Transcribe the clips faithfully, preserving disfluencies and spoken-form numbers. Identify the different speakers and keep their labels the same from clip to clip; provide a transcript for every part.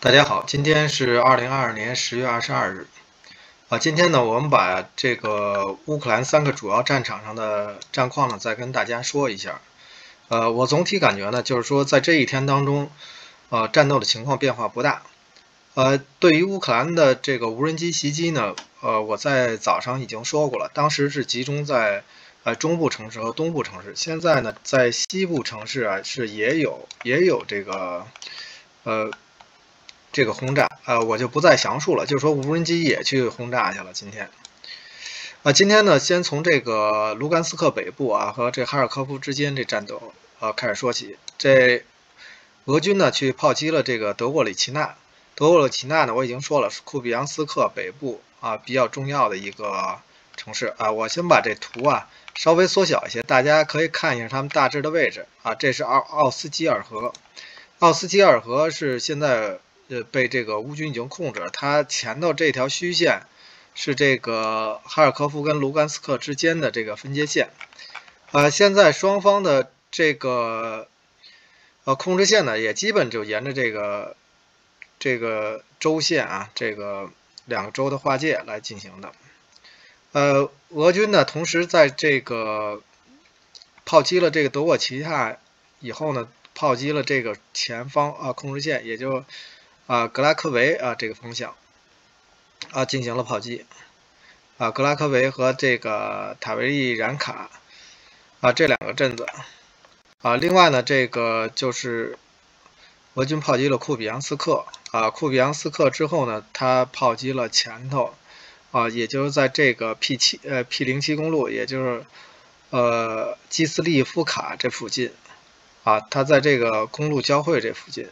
Speaker 1: 大家好，今天是二零二二年十月二十二日。啊，今天呢，我们把这个乌克兰三个主要战场上的战况呢，再跟大家说一下。呃，我总体感觉呢，就是说在这一天当中，呃，战斗的情况变化不大。呃，对于乌克兰的这个无人机袭击呢，呃，我在早上已经说过了，当时是集中在呃中部城市和东部城市。现在呢，在西部城市啊，是也有也有这个呃。这个轰炸，呃，我就不再详述了，就是说无人机也去轰炸去了。今天，啊，今天呢，先从这个卢甘斯克北部啊和这哈尔科夫之间这战斗啊开始说起。这俄军呢去炮击了这个德沃里奇纳，德沃里奇纳呢我已经说了是库比扬斯克北部啊比较重要的一个城市啊。我先把这图啊稍微缩小一些，大家可以看一下他们大致的位置啊。这是奥奥斯基尔河，奥斯基尔河是现在。呃，被这个乌军已经控制了。它前头这条虚线是这个哈尔科夫跟卢甘斯克之间的这个分界线。呃，现在双方的这个呃控制线呢，也基本就沿着这个这个州线啊，这个两个州的划界来进行的。呃，俄军呢，同时在这个炮击了这个德沃齐亚以后呢，炮击了这个前方啊控制线，也就。啊，格拉科维啊这个方向啊进行了炮击啊，格拉科维和这个塔维利染卡啊这两个镇子啊，另外呢，这个就是俄军炮击了库比扬斯克啊，库比扬斯克之后呢，他炮击了前头啊，也就是在这个 P 七呃 P 零七公路，也就是呃基斯利夫卡这附近啊，他在这个公路交汇这附近。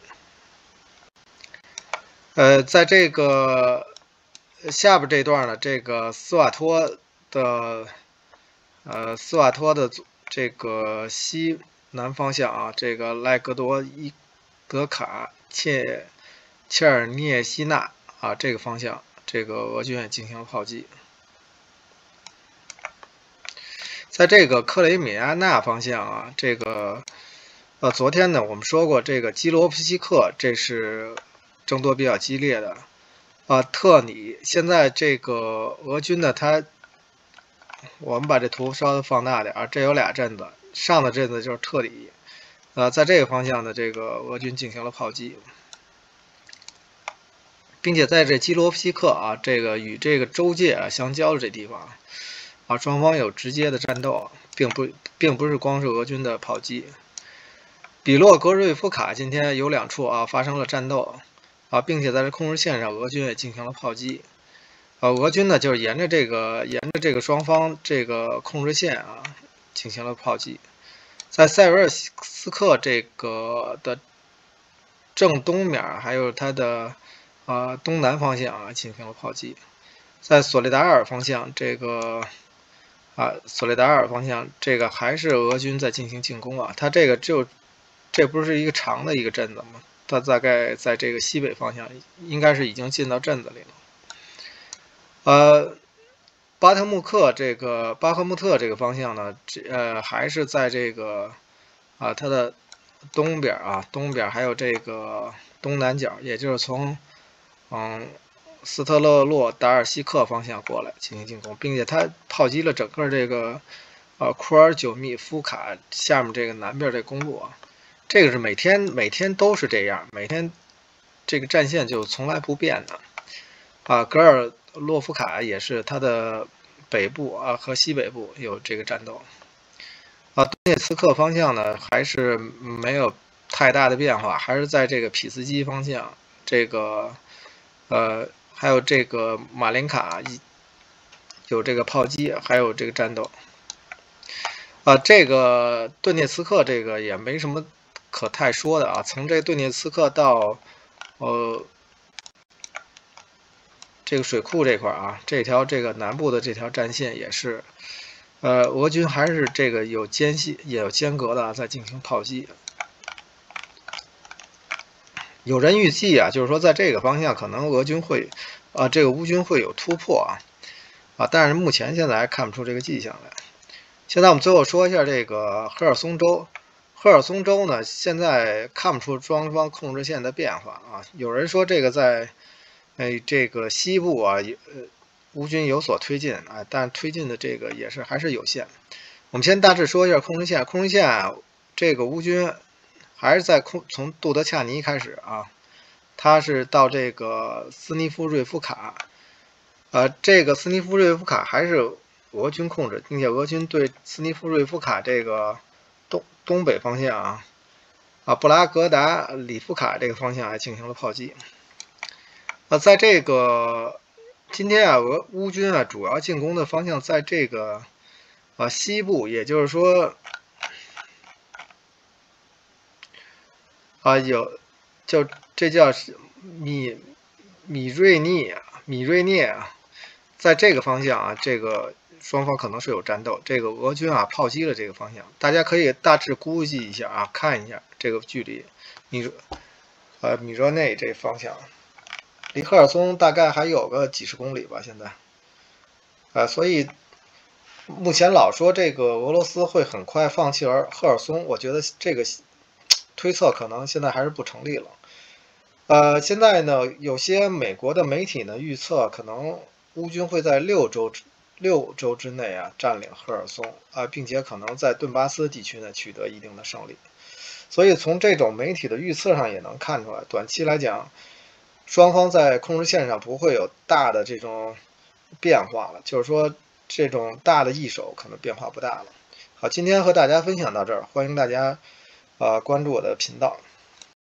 Speaker 1: 呃，在这个下边这段呢，这个斯瓦托的呃斯瓦托的这个西南方向啊，这个赖格多伊德卡切切尔涅西纳啊这个方向，这个俄军也进行了炮击。在这个克雷米亚纳方向啊，这个呃昨天呢我们说过，这个基罗夫西克这是争夺比较激烈的。啊，特里现在这个俄军呢，它我们把这图稍微放大点啊，这有俩阵子，上的阵子就是特里，呃，在这个方向的这个俄军进行了炮击，并且在这基罗夫西克啊，这个与这个州界啊相交的这地方啊，双方有直接的战斗，并不并不是光是俄军的炮击。比洛格瑞夫卡今天有两处啊发生了战斗。啊，并且在这控制线上，俄军也进行了炮击。呃，俄军呢就是沿着这个沿着这个双方这个控制线啊进行了炮击，在塞维尔斯克这个的正东面，还有它的呃东南方向啊进行了炮击，在索利达尔方向这个啊索利达尔方向这个还是俄军在进行进攻啊，它这个就这不是一个长的一个阵子吗？它大概在这个西北方向，应该是已经进到镇子里了。呃，巴特穆克这个巴赫穆特这个方向呢，这呃还是在这个啊它的东边啊东边，还有这个东南角，也就是从嗯斯特勒洛达尔西克方向过来进行进攻，并且它炮击了整个这个呃库尔久密夫卡下面这个南边这公路啊。这个是每天每天都是这样，每天这个战线就从来不变的啊。格尔洛夫卡也是它的北部啊和西北部有这个战斗啊。顿涅茨克方向呢还是没有太大的变化，还是在这个匹斯基方向，这个呃还有这个马林卡有这个炮击，还有这个战斗啊。这个顿涅茨克这个也没什么可太说的啊，从这顿涅茨克到呃这个水库这块啊，这条这个南部的这条战线也是，呃，俄军还是这个有间隙也有间隔的、啊、在进行炮击。有人预计啊，就是说在这个方向可能俄军会啊，这个乌军会有突破啊啊，但是目前现在还看不出这个迹象来。现在我们最后说一下这个赫尔松州。 赫尔松州呢，现在看不出双方控制线的变化啊。有人说这个在，哎，这个西部啊，呃，乌军有所推进啊，但推进的这个也是还是有限。我们先大致说一下控制线，控制线啊，这个乌军还是在空从杜德恰尼开始啊，他是到这个斯尼夫瑞夫卡，呃，这个斯尼夫瑞夫卡还是俄军控制，并且俄军对斯尼夫瑞夫卡这个东东北方向啊，啊布拉格达里夫卡这个方向还进行了炮击。呃，在这个今天啊，俄乌军啊主要进攻的方向在这个啊西部，也就是说啊有就这叫米米瑞涅米瑞涅啊，在这个方向啊，这个双方可能是有战斗。这个俄军啊炮击了这个方向，大家可以大致估计一下啊，看一下这个距离，米呃米热内这方向，离赫尔松大概还有个几十公里吧，现在。呃，所以目前老说这个俄罗斯会很快放弃尔赫尔松，我觉得这个推测可能现在还是不成立了。呃，现在呢，有些美国的媒体呢预测，可能乌军会在六周之六周之内啊占领赫尔松啊，并且可能在顿巴斯地区呢取得一定的胜利。所以从这种媒体的预测上也能看出来，短期来讲，双方在控制线上不会有大的这种变化了，就是说这种大的易手可能变化不大了。好，今天和大家分享到这儿，欢迎大家呃关注我的频道。